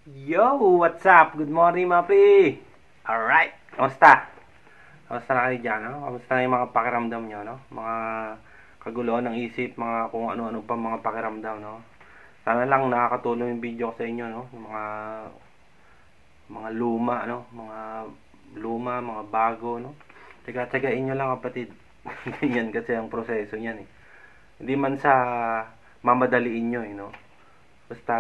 Yo! What's up? Good morning mga pre! Alright! Kamusta? Kamusta na kayo dyan? No? Kamusta na yung mga pakiramdam nyo? No? Mga kaguluhan ng isip, mga kung ano-ano pa mga pakiramdam. No? Sana lang nakakatulong yung video ko sa inyo. No? Yung mga luma, no? Mga bago. No? Tsaga-tsagain nyo lang kapatid. Ganyan kasi ang proseso niyan. Hindi man sa mamadaliin nyo. No? Basta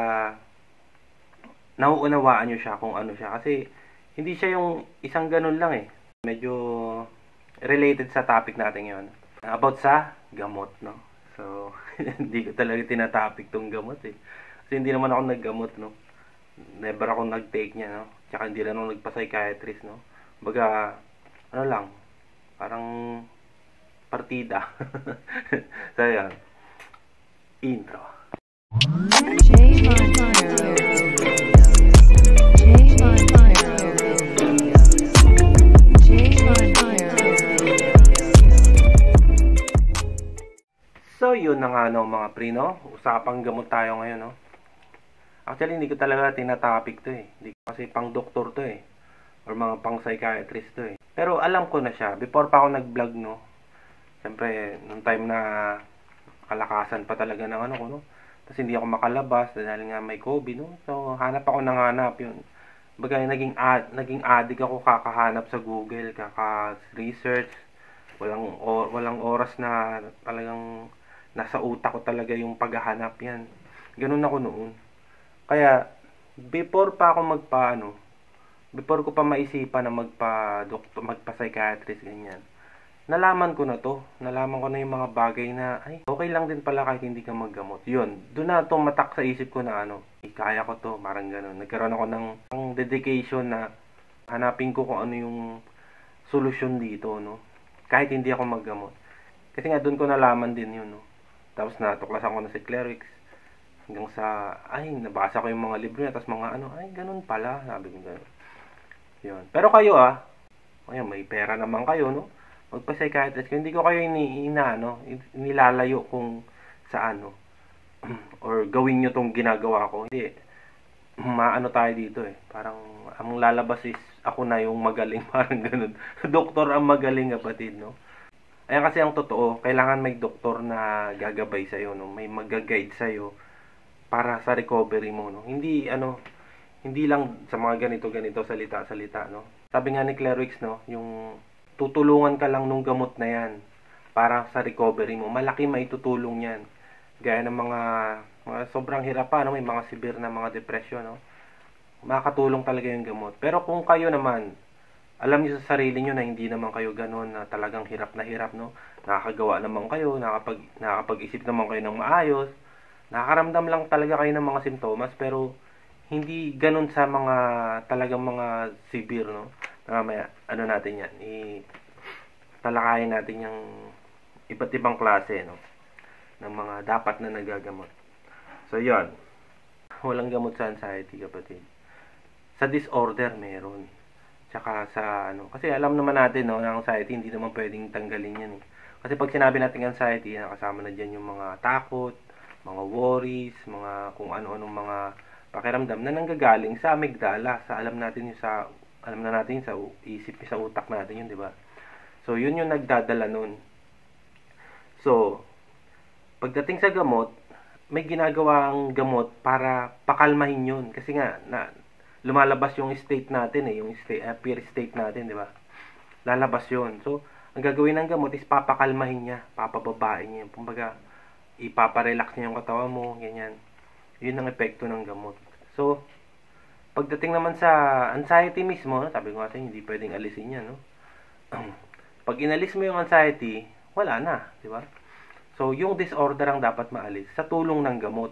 nauunawaan nyo siya kung ano siya. Kasi, hindi siya yung isang ganun lang Medyo related sa topic natin ngayon. About sa gamot, no? So, hindi ko talaga tinatopic tong gamot Kasi hindi naman ako naggamot, no? Never ako nag-take niya, no? Tsaka hindi rin ako nagpa-psychiatrist, no? Baga, ano lang, parang partida. So, yan. Intro. So, yun na nga no, mga pre, no? Usapang gamot tayo ngayon, no? Actually, hindi ko talaga tinatopic to Hindi ko kasi pang doktor to Or mga pang psychiatrist to Pero alam ko na siya. Before pa ako nag-vlog, no? Siyempre, nung time na kalakasan pa talaga ng ano ko, no? Tapos hindi ako makalabas dahil nga may COVID, no? So, hanap ako ng hanap yun. Bagay, naging addict ako kakahanap sa Google, kaka-research. Walang oras na talagang nasa utak ko talaga yung paghahanap yan. Ganun ako noon. Kaya, before ko pa maisipan na magpa-doktor, magpa-psychiatrist, ganyan. Nalaman ko na to. Nalaman ko na yung mga bagay na, okay lang din pala kahit hindi ka maggamot. Yun, doon na tumatak sa isip ko na kaya ko to, parang ganun. Nagkaroon ako ng dedication na hanapin ko kung ano yung solusyon dito, no? Kahit hindi ako maggamot. Kasi nga doon ko nalaman din yun, no? Tapos natuklasan ko na si Clerics. Hanggang sa, nabasa ko yung mga libro niya. Tapos mga ganun pala. Sabi ko ganun. Yun. Pero kayo may pera naman kayo, no? Magpa-psychiatrist. Hindi ko kayo inilalayo kung sa or gawin nyo tong ginagawa ko. Hindi. Tayo dito Parang, ang lalabas is, ako na yung magaling. Parang ganun. Doktor ang magaling, kapatid, no? Ayan kasi ang totoo, kailangan may doktor na gagabay sa'yo, no? May mag-guide sa'yo para sa recovery mo, no? Hindi lang sa mga ganito salita, no? Sabi nga ni Clerics, no, yung tutulungan ka lang nung gamot na yan para sa recovery mo. Malaki maitutulong yan. Gaya ng mga sobrang hirap pa, no? May mga severe na mga depression, no? Makakatulong talaga yung gamot. Pero kung kayo naman, alam niyo sa sarili niyo na hindi naman kayo ganoon na talagang hirap na hirap, no? Nakakagawa naman kayo, nakakapag-isip naman kayo ng maayos. Nakakaramdam lang talaga kayo ng mga simptomas pero hindi ganoon sa mga talagang mga severe, no? Mamaya natin 'yan. Talakayin natin yung iba't ibang klase, no, ng mga dapat na nagagamot. So, 'yon. Walang gamot sa anxiety, kapatid. Sa disorder meron. Tsaka sa kasi alam naman natin, no, na anxiety hindi naman pwedeng tanggalin yan Kasi pag sinabi natin anxiety, nakasama na diyan yung mga takot, mga worries, mga kung ano-anong mga pakiramdam na nanggagaling sa amygdala, alam na natin sa isip, sa utak natin yun, di ba? So, yun yung nagdadala nun. So, pagdating sa gamot, may ginagawang gamot para pakalmahin yun. Kasi nga, lumalabas yung state natin yung fear state natin, di ba? Lalabas yun. So, ang gagawin ng gamot is papakalmahin niya, papababain niya. Kumbaga, ipaparelax niya yung katawan mo, ganyan. Yun ang epekto ng gamot. So, pagdating naman sa anxiety mismo, sabi ko nga hindi pwedeng alisin yan, no? Pag inalis mo yung anxiety, wala na, di ba? So, yung disorder ang dapat maalis sa tulong ng gamot.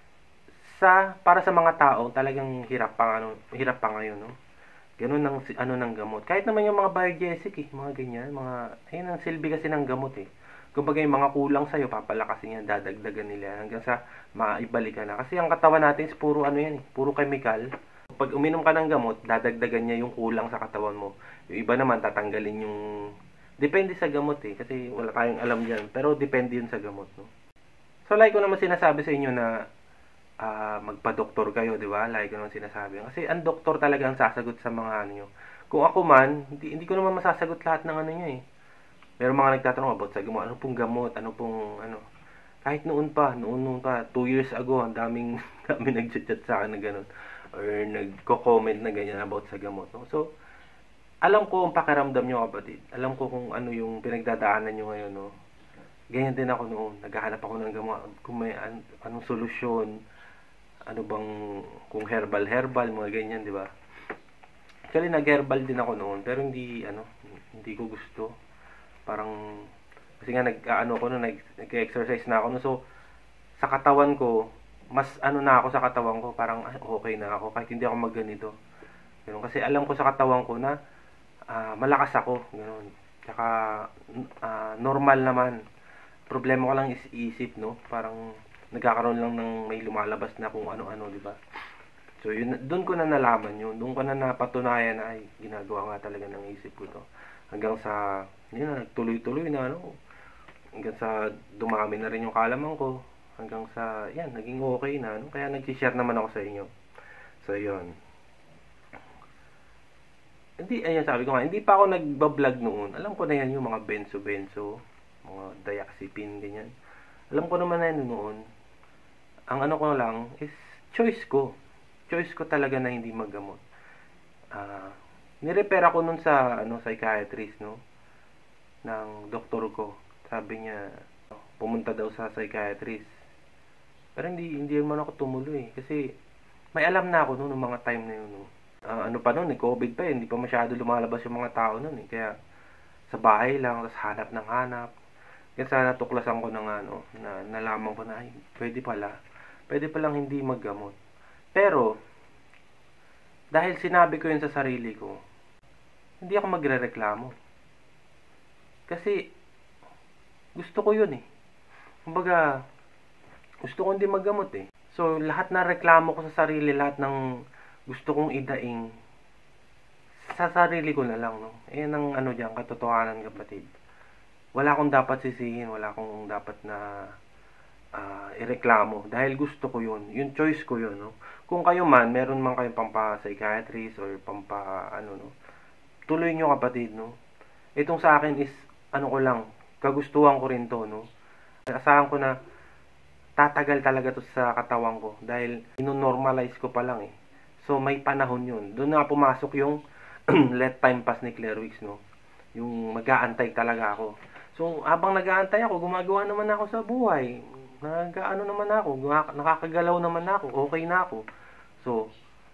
Para sa mga tao talagang hirap pa ngayon, no. Ganun ng gamot. Kahit naman yung mga biogesic mga ganyan, ayun ang silbi kasi ng gamot Kumbaga yung mga kulang sa iyo papalakasin yan, dadagdagan nila hanggang sa maibalik ka na. Kasi ang katawan natin is puro puro chemical. Pag uminom ka ng gamot, dadagdagan niya yung kulang sa katawan mo. Yung iba naman tatanggalin yung depende sa gamot kasi wala tayong alam diyan, pero depende yun sa gamot, no. So like ko naman sinasabi sa inyo na magpa-doktor kayo, di ba? Lagi ko naman sinasabi. Kasi ang doktor talaga ang sasagot sa mga ano nyo. Kung ako man, hindi ko naman masasagot lahat ng ano nyo eh. Meron mga nagtatanong about sa gamot, ano pong gamot, ano pong ano. Kahit noon pa, 2 years ago, ang daming nag-chat sa akin na gano'n. Or nagko-comment na ganyan about sa gamot. No? So, alam ko ang pakiramdam nyo, kapatid. Alam ko kung ano yung pinagdadaanan nyo ngayon. No? Ganyan din ako noon. Naghahanap ako ng gamot. Kung may anong solusyon, ano bang, kung herbal, mga ganyan, di ba? Actually, nag-herbal din ako noon. Pero hindi ko gusto. Parang, kasi nga nag-ano ko noon, nag-exercise na ako noon. So, sa katawan ko, mas ano na ako sa katawan ko, parang okay na ako kahit hindi ako magganito. Ganun. Kasi alam ko sa katawan ko na malakas ako, ganoon. Tsaka normal naman. Problema ko lang is isip, no? Parang nagkakaroon lang ng may lumalabas na kung ano-ano, di ba? So, doon ko na nalaman yun. Doon ko na napatunayan na ay ginagawa nga talaga ng isip ko to. Hanggang sa yun na, tuloy-tuloy na ano. Hanggang sa dumami na rin yung kaalaman ko. Hanggang sa yan, naging okay na, no? Kaya nag-share naman ako sa inyo. So, yun. Ayan, sabi ko nga, hindi pa ako nagbablog noon. Alam ko na yan yung mga benzo, mga diazepam, ganyan. Alam ko naman na yan noon. Ang ano ko lang is choice ko. Choice ko talaga na hindi maggamot. Nirepair ako nun sa psychiatrist, no? Ng doktor ko. Sabi niya, pumunta daw sa psychiatrist. Pero hindi naman ako tumuloy. Kasi may alam na ako noon ng mga time na yun, no? Ano pa noon, COVID pa hindi pa masyado lumalabas yung mga tao noon eh. Kaya sa bahay lang, tapos hanap ng hanap. Kaya sana tuklasan ko ng na nalaman ko na ay, pwede palang hindi maggamot. Pero dahil sinabi ko yun sa sarili ko, hindi ako magrereklamo. Kasi gusto ko yun eh. Kumbaga, gusto ko hindi maggamot eh. So lahat na reklamo ko sa sarili, lahat ng gusto kong idaing sa sarili ko na lang, no? Ang diyan, katotohanan, kapatid. Wala akong dapat sisihin, wala akong dapat na ireklamo dahil gusto ko yun. Yung choice ko yun, no? Kung kayo man, meron man kayong pampa-psychiatrist or no? Tuloy nyo, kapatid, no? Itong sa akin is, ko lang, kagustuhan ko rin to, no? Asahan ko na tatagal talaga to sa katawan ko dahil ino-normalize ko pa lang eh. So, may panahon yun. Doon na pumasok yung let time pass ni Claire Wicks, no? Yung mag-aantay talaga ako. So, habang nag-aantay ako, gumagawa naman ako sa buhay. Naman ako, nakakagalaw naman ako, okay na ako. So,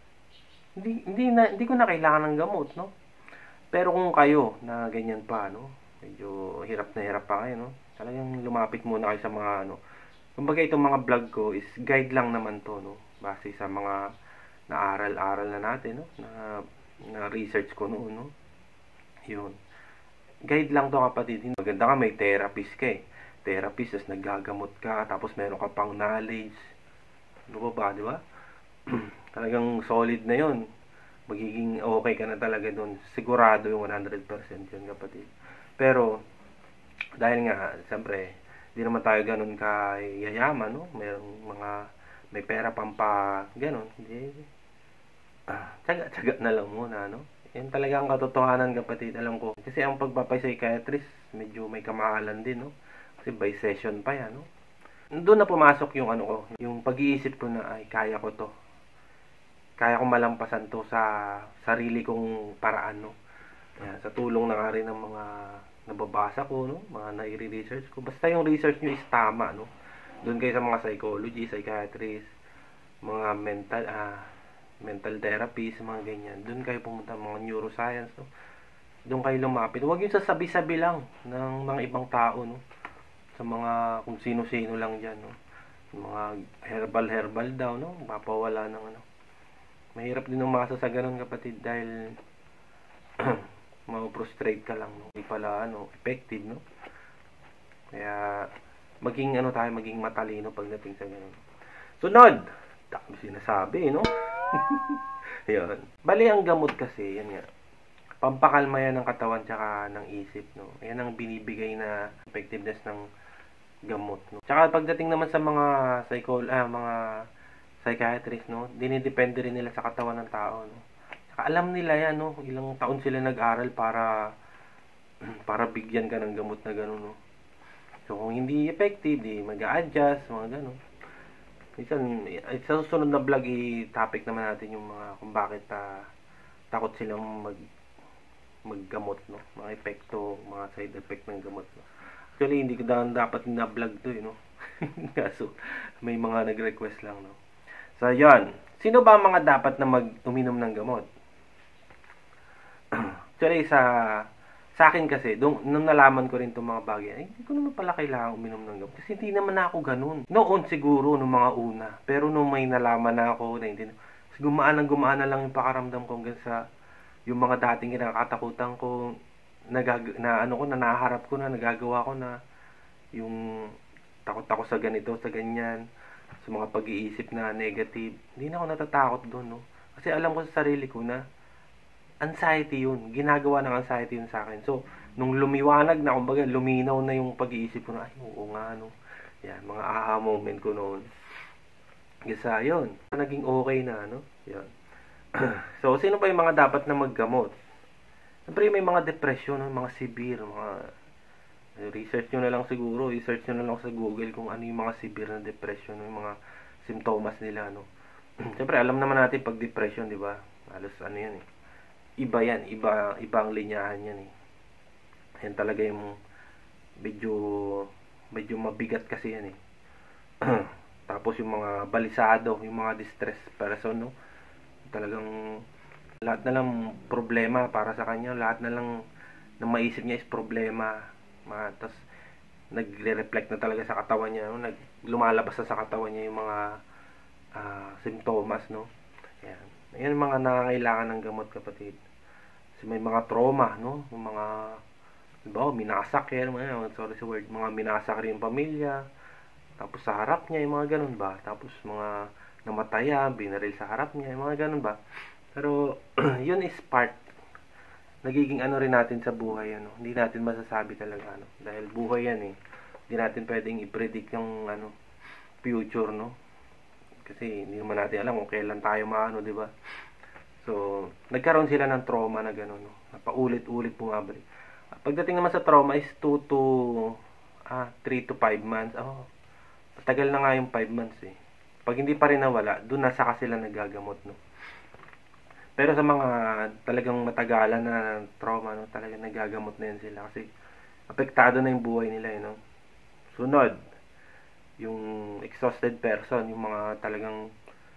hindi ko na kailangan ng gamot, no? Pero kung kayo na ganyan pa, no? Medyo hirap na hirap pa kayo, no? Talagang lumapit muna kayo sa mga kumbaga itong mga vlog ko is guide lang naman to, no? Base sa mga naaral-aral na natin, no? Na research ko noon, no? Yun. Guide lang to, kapatid. Maganda ka, may therapist ka eh. Therapist, tapos naggagamot ka, tapos meron ka pang knowledge. Ano ba, di ba? Talagang solid na yun. Magiging okay ka na talaga dun. Sigurado yung 100% yun, kapatid. Pero, dahil nga, siyempre, di naman tayo ganun kayayaman, no? May pera ganon. Hindi. Tsaga na lang muna, no? Yan talaga ang katotohanan, kapatid. Alam ko. Kasi ang pagpapay-psychiatrist, medyo may kamahalan din, no? Kasi by session pa yan, no? Doon na pumasok yung ko, yung pag-iisip ko na, ay, kaya ko to. Kaya ko malampasan to sa sarili kong paraan, no? Yan, sa tulong na nga rin ng mga nababasa ko, no? Mga nai-research ko. Basta yung research nyo is tama, no? Doon kayo sa mga psychology, psychiatrist, mga mental therapist, mga ganyan. Doon kayo pumunta, mga neuroscience, no? Doon kayo lumapit. Huwag yung sasabi-sabi lang ng mga ibang tao, no? Sa mga kung sino-sino lang dyan, no? Mga herbal daw, no? Mapawala ng Mahirap din umasa sa ganun, kapatid, dahil ma-frustrate ka lang, no? Hindi pala, effective, no? Kaya, maging matalino pagdating sa ganun. Sunod! Dami sinasabi, no? Yun. Bali, ang gamot kasi, yan nga. Pampakalma yan ng katawan tsaka ng isip, no? Yan ang binibigay na effectiveness ng gamot, no? Tsaka pagdating naman sa mga psychiatrist, no? Dinidepende rin nila sa katawan ng tao, no? Saka alam nila yan, no? Ilang taon sila nag-aral para bigyan ka ng gamot na gano'n, no? So, kung hindi effective, di mag-a-adjust, mga gano'n. Minsan, sa susunod na vlog, i-topic naman natin yung mga kung bakit takot silang maggamot, no? Mga epekto, mga side effect ng gamot, no? Actually, hindi ko dapat na-vlog to, no? Kaso, may mga nag-request lang, no? So, yon. Sino ba ang mga dapat na uminom ng gamot? Actually, sa akin kasi, nung nalaman ko rin itong mga bagay, ay, hindi ko naman pala kailangan uminom ng gamot. Kasi hindi naman ako ganun. Noon siguro, nung mga una. Pero nung may nalaman na ako, na hindi, gumaan na lang yung pakaramdam ko hanggang sa yung mga dating kinakatakutan ko, nahaharap ko na, nagagawa ko na, yung takot ako sa ganito, sa ganyan, sa mga pag-iisip na negative. Hindi na ako natatakot doon, no? Kasi alam ko sa sarili ko na, anxiety yun. Ginagawa ng anxiety yun sa akin. So, nung lumiwanag na, kumbaga, luminaw na yung pag-iisip ko na, ay, oo nga, no. Yan, mga aha moment ko noon. Kasi, yun. Naging okay na, no. Yan. So, sino ba yung mga dapat na maggamot? Siyempre, may mga depression, no? Mga severe, mga research nyo na lang siguro, research nyo na lang sa Google kung ano yung mga severe na depression, yung mga symptoms nila, no. Siyempre, alam naman natin pag depression, di ba? Halos ano yan, eh. Iba yan, iba ang linyahan yan, eh. Yan talaga yung medyo mabigat kasi yan, eh. Tapos yung mga balisado, yung mga distressed person, no. Talagang lahat na lang problema para sa kanya, lahat na lang na maisip niya is problema. Tapos nagre-reflect na talaga sa katawan niya, no? Lumalabas na sa katawan niya yung mga simptomas, no. Yan. Yan mga nangangailangan ng gamot, kapatid. Kasi may mga trauma, no? Yung mga, diba, minasak yan, sorry sa word, mga minasak rin yung pamilya. Tapos sa harap niya, yung mga ganun ba? Tapos mga namataya, binaril sa harap niya, yung mga ganun ba? Pero, yun is part. Nagiging ano rin natin sa buhay, ano? Hindi natin masasabi talaga, ano? Dahil buhay yan, eh. Hindi natin pwedeng i-predict yung, future, no? Kasi hindi naman natin alam kung kailan tayo maano, di ba? So, nagkaroon sila ng trauma na gano'n, no? Napaulit-ulit bumabalik. Pagdating naman sa trauma is 3 to 5 months. Oh, matagal na nga yung 5 months, eh. Pag hindi pa rin nawala, doon na saka sila nagagamot, no? Pero sa mga talagang matagalan na trauma, no, talagang nagagamot na yan sila kasi apektado na yung buhay nila, no? Sunod, yung exhausted person, yung mga talagang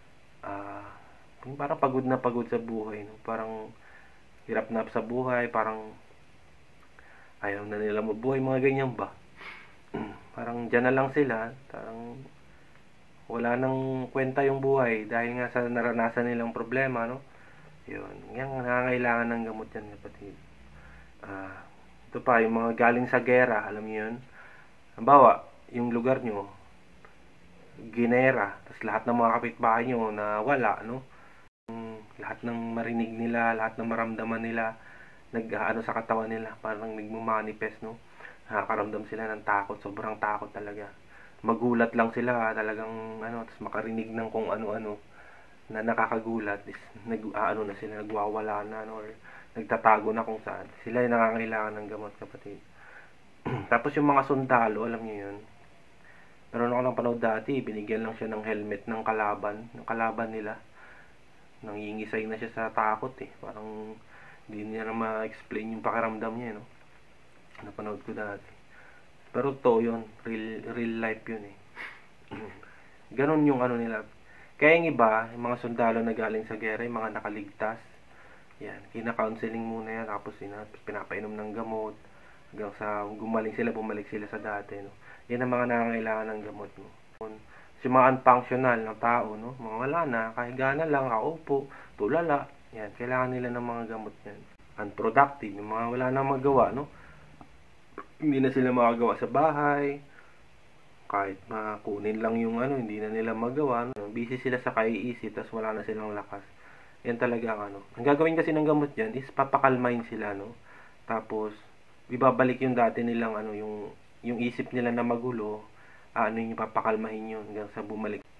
parang pagod na pagod sa buhay, no? Parang hirap na sa buhay, parang ayaw na nila mabuhay, mga ganyan ba? Parang dyan na lang sila, parang wala nang kwenta yung buhay dahil nga sa naranasan nilang problema, no? Yun, yan, nangangailangan ng gamot yan, kapatid. Ito pa, yung mga galing sa gera, alam niyo yun? Halimbawa, yung lugar nyo, ginera, tapos lahat ng mga kapitbahay nyo na wala, no? Lahat ng marinig nila, lahat ng maramdaman nila, nag-ano sa katawan nila, parang nagmumanifest, no? Nakakaramdam sila ng takot, sobrang takot talaga. Magulat lang sila, talagang, tapos makarinig ng kung ano-ano na nakakagulat, is na sila, nagwawala na, or nagtatago na kung saan. Sila yung nangangailangan ng gamot, kapatid. Tapos yung mga sundalo, alam niyo yun, meron ako ng panood dati, binigyan lang siya ng helmet ng kalaban nila. Nangingisay na siya sa takot, eh. Parang hindi niya na ma-explain yung pakiramdam niya, no? Napanood ko dati. Pero to yun, real life yun, eh. Ganon yung nila. Kaya yung iba, yung mga sundalo na galing sa gera, yung mga nakaligtas, yan, kina-counseling muna yan, tapos pinapainom ng gamot, hanggang sa bumalik sila sa dati, no? Yan ang mga nangangailangan ng gamot, no? Yung mga unfunctional na tao, no? Mga wala na, kahiga na lang, kaupo, tulala, yan, kailangan nila ng mga gamot yan. Unproductive, yung mga wala na magawa, no? Hindi na sila makagawa sa bahay, kahit makunin lang yung hindi na nila magawa, no? Busy sila sa kaiisip, tapos wala na silang lakas. Yan talaga ang Ang gagawin kasi ng gamot yan is papakalmahin sila, no? Tapos, ibabalik yung dati nilang yung isip nila na magulo, yung papakalmahin yun hanggang sa bumalik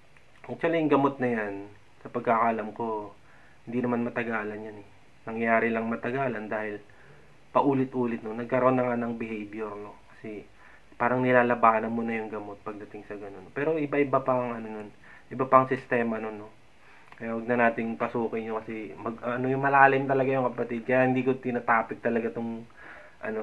Actually, yung gamot na yan, sa pagkakalam ko, hindi naman matagalan yan eh. Nangyayari lang matagalan dahil paulit-ulit, no? Nagkaroon na nga ng behavior, no? Kasi parang nilalabanan mo na yung gamot pagdating sa ganun. Pero iba-iba pang ano nun, iba pang sistema nun, no? Kaya huwag na nating pasukin yun kasi yung malalim talaga yung kapatid. Kaya hindi ko tinatopic talaga tong ano,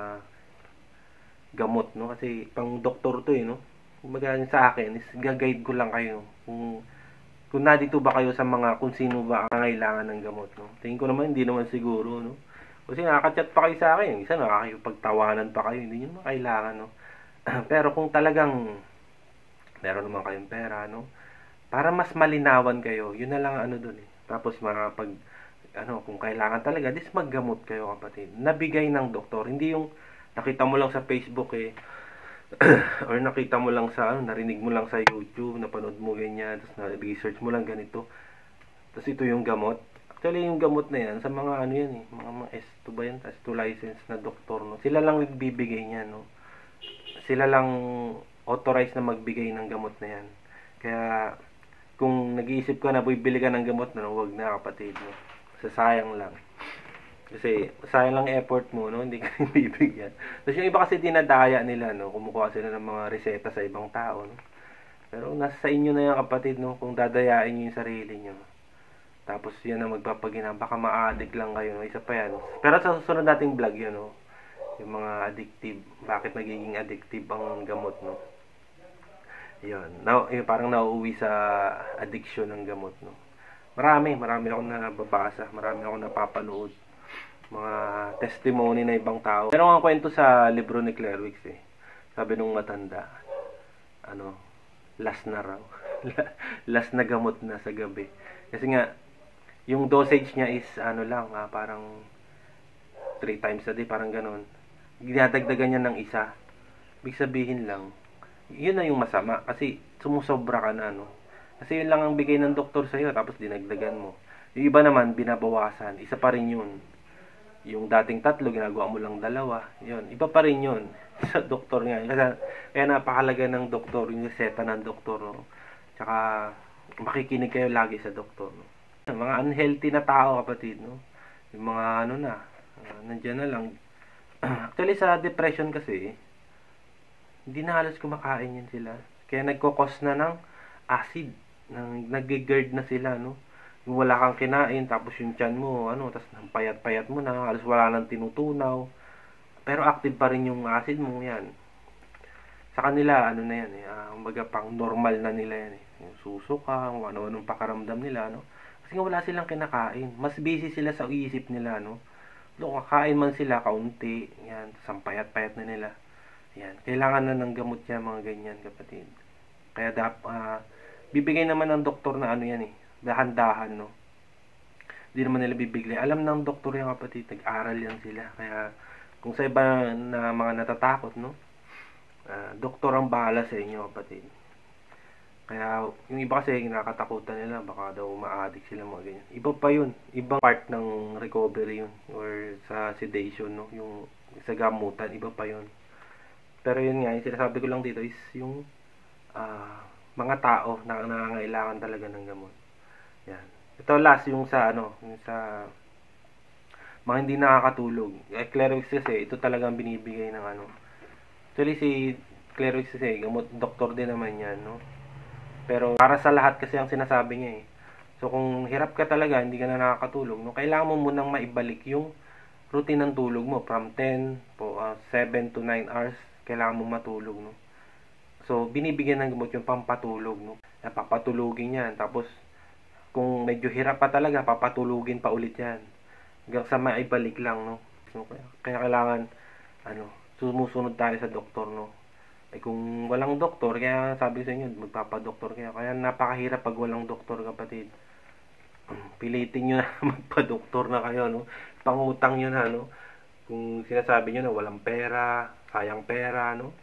gamot, no? Kasi pang doktor to eh, no? Kumbaga sa akin is gag-guide ko lang kayo kung nandito ba kayo sa mga kung sino ba ang kailangan ng gamot, no? Tingin ko naman hindi naman siguro, no? Kasi nakaka-chat pa kayo sa akin, isa nakakipagtawanan pa kayo, hindi niyo naman kailangan, no? Pero kung talagang meron naman kayong pera, no? Para mas malinawan kayo, yun na lang ano dun eh. Tapos makapag kung kailangan talaga, maggamot kayo kapatid. Nabigay ng doktor, hindi yung nakita mo lang sa Facebook eh, or nakita mo lang sa narinig mo lang sa YouTube, napanood mo ganyan, tapos na-research mo lang ganito. Tapos ito yung gamot. Actually, yung gamot na yan, sa mga yan eh, mga S2 ba yan? S2 license na doktor, no? Sila lang nagbibigay niyan, no? Sila lang authorized na magbigay ng gamot na yan. Kaya, kung nag-iisip ka na bibili ka ng gamot na, huwag na kapatid, no? Sayang lang. Kasi sayang lang effort mo, no? Hindi ka bibigyan. Tapos yung iba kasi dinadaya nila, no? Kumukuha sila ng mga reseta sa ibang tao, no? Pero nasa sa inyo na yan kapatid, no? Kung dadayain nyo yung sarili nyo. Tapos yan ang magpapagina. Baka ma-addict lang kayo, no? Isa pa yan. Pero sa susunod nating vlog yun, no? Yung mga addictive. Bakit nagiging addictive ang gamot, no? Yun. Yung parang nauuwi sa addiction ng gamot, no? Marami akong nababasa. Marami akong napapanood. Mga testimony na ibang tao. Meron nga kwento sa libro ni Claire Wicks eh. Sabi nung matanda, last na raw. Last na gamot na sa gabi. Kasi nga, yung dosage niya is parang 3 times a day, parang ganon. Ginadagdagan niya ng isa. Ibig sabihin lang, yun na yung masama. Kasi sumusobra ka na, Kasi yun lang ang bigay ng doktor sa'yo, tapos dinagdagan mo. Yung iba naman, binabawasan. Isa pa rin yun. Yung dating 3, ginagawa mo lang 2. Yun, iba pa rin yun. Sa doktor nga. Kaya napakalaga ng doktor, yung reseta ng doktor, no? Tsaka, makikinig kayo lagi sa doktor, no? Mga unhealthy na tao, kapatid, no? Yung mga nandiyan na lang. Actually, sa depression kasi, hindi na halos kumakain yan sila. Kaya nagkukos na ng acid. Nag-GERD na sila, no? Yung wala kang kinain, tapos yung tiyan mo, tapos payat-payat mo na, halos wala nang tinutunaw. Pero active pa rin yung acid mo, yan. Sa kanila, na yan, kumbaga pang normal na nila yan, eh. Yung suso ka, ano-anong pakaramdam nila, no? Kasi nga wala silang kinakain. Mas busy sila sa isip nila, no? Kung kakain man sila, kaunti, yan, sampayat-payat na nila. Yan, kailangan na ng gamot yan, mga ganyan, kapatid. Kaya bibigay naman ng doktor na yan eh, dahan-dahan, no? Hindi naman nila bibigay. Alam ng doktor yan, kapatid, nag-aral yan sila. Kaya, kung sa iba na mga natatakot, no? Doktor ang bahala sa inyo, kapatid. Kaya, yung iba kasi, nakakatakutan nila, baka daw ma-addict sila, mga ganyan. Iba pa yun. Ibang part ng recovery yun. Or sa sedation, no? Yung sa gamutan, iba pa yun. Pero yun nga, yung sinasabi ko lang dito is yung mga tao na nangangailangan talaga ng gamot. Yan. Ito last, yung sa yung sa mga hindi nakakatulog. Claire Wicks kasi, ito talagang binibigay ng Actually, si Claire Wicks kasi, gamot, doktor din naman yan, no? Pero para sa lahat kasi ang sinasabi niya eh. So kung hirap ka talaga, hindi ka na nakakatulog, no? Kailangan mo munang maibalik yung routine ng tulog mo from 7 to 9 hours. Kailangan mo matulog, no? So binibigyan ng gamot yung pampatulog, no? Napapatulugin yan. Tapos kung medyo hirap pa talaga, papatulugin pa ulit yan. Hanggang sa maibalik lang, no? So, kaya kailangan sumusunod tayo sa doktor, no? Kung walang doktor, kaya sabi sa inyo, magpapadoktor kayo. Kaya napakahirap pag walang doktor, kapatid. Pilitin nyo na magpa-doktor na kayo, no? Pangutang nyo na, no? Kung sinasabi nyo na walang pera, sayang pera, no?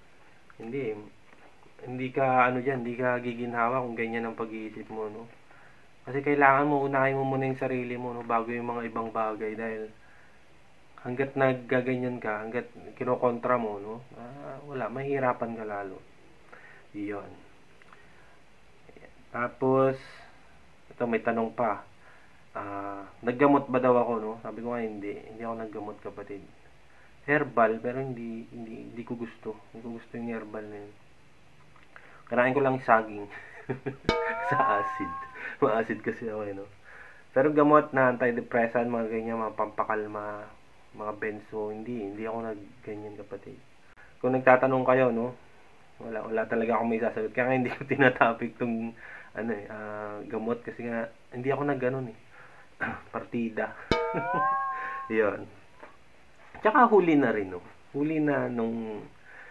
Hindi ka, hindi ka giginhawa kung ganyan ang pag-iisip mo, no? Kasi kailangan mo, unahin mo muna yung sarili mo, no? Bago yung mga ibang bagay, dahil hanggat naggaganyan ka, hanggat kinokontra mo, no? Wala, mahirapan ka lalo. Iyon. Tapos, ito may tanong pa. Naggamot ba daw ako, no? Sabi ko nga hindi. Hindi ako naggamot, kapatid. Herbal, pero hindi ko gusto. Hindi ko gusto yung herbal na yun. Kanain ko lang saging. Sa acid. Ma-acid kasi ako, no? Pero gamot na antidepressant, mga ganyan, mga pampakalma, mga benzo, hindi ako nagganyan, kapatid. Kung nagtatanong kayo, no? Wala talaga akong may sasagot. Kaya nga hindi ko tinatopic tong gamot kasi nga hindi ako nagganon eh. Partida. 'Yon. Tsaka huli na rin, no. Huli na nung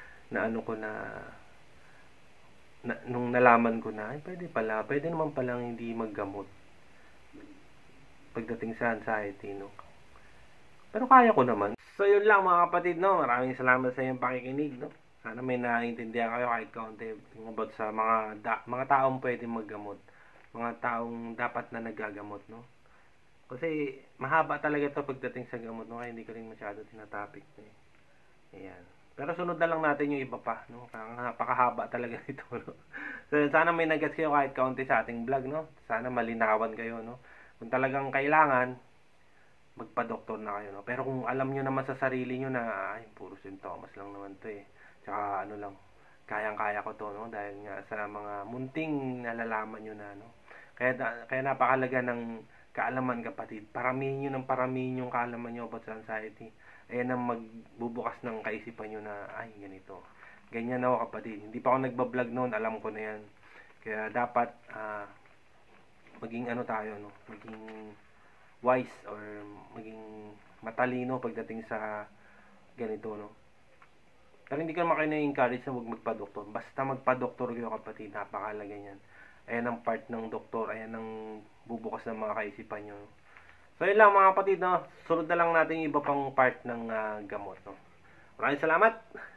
nung nalaman ko na ay pwede naman palang hindi maggamot pagdating sa anxiety, no. Pero kaya ko naman. So yun lang mga kapatid, no. Maraming salamat sa iyong pakikinig, no. Sana may naiintindihan kayo kahit kaunti about sa mga taong pwedeng maggamot. Mga taong dapat na nagagamot, no. Kasi mahaba talaga ito pagdating sa gamot, no. Kaya hindi ko rin masyado tinatopic, eh. Ayan. Pero sunod na lang natin yung iba pa, no. Napakahaba talaga nito, no. So sana may nag-gets kayo kahit kaunti sa ating vlog, no. Sana malinawan kayo, no. Kung talagang kailangan, magpa-doktor na kayo, no. Pero kung alam nyo naman sa sarili nyo na ay puro sintomas lang naman to eh. Tsaka lang, kayang-kaya ko to, no, dahil nga sa mga munting nalalaman nyo na, no. Kaya napakalaga ng kaalaman, kapatid. Paramihin yung kaalaman nyo about sa anxiety. Ayan ang magbubukas ng kaisipan nyo na, ay, ganito. Ganyan ako, kapatid. Hindi pa ako nagbablog noon, alam ko na yan. Kaya dapat, maging tayo, no, maging wise or maging matalino pagdating sa ganito, no. Pero hindi ko naman kayo na-encourage na huwag magpa-doktor. Basta magpa-doktor kayo, kapatid. Napakalaga yan. Ayan ang part ng doktor. Ayan ang bubukas ng mga kaisipan nyo. So, yun lang mga kapatid, no. Sunod na lang natin yung iba pang part ng gamot, no. Maraming salamat.